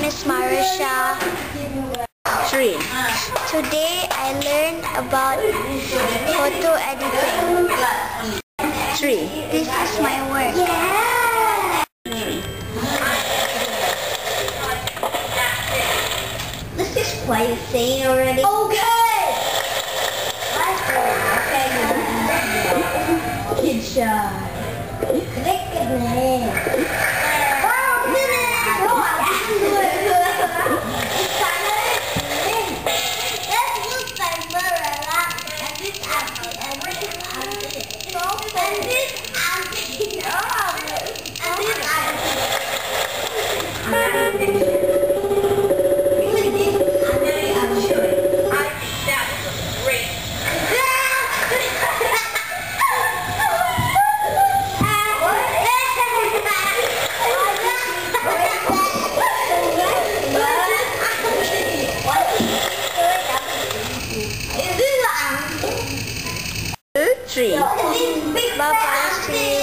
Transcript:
is Marrisha. 3. Today I learned about photo editing. 3. This is my work. This is what you're saying already. Okay! Good shot. Click it. Three. Bye-bye.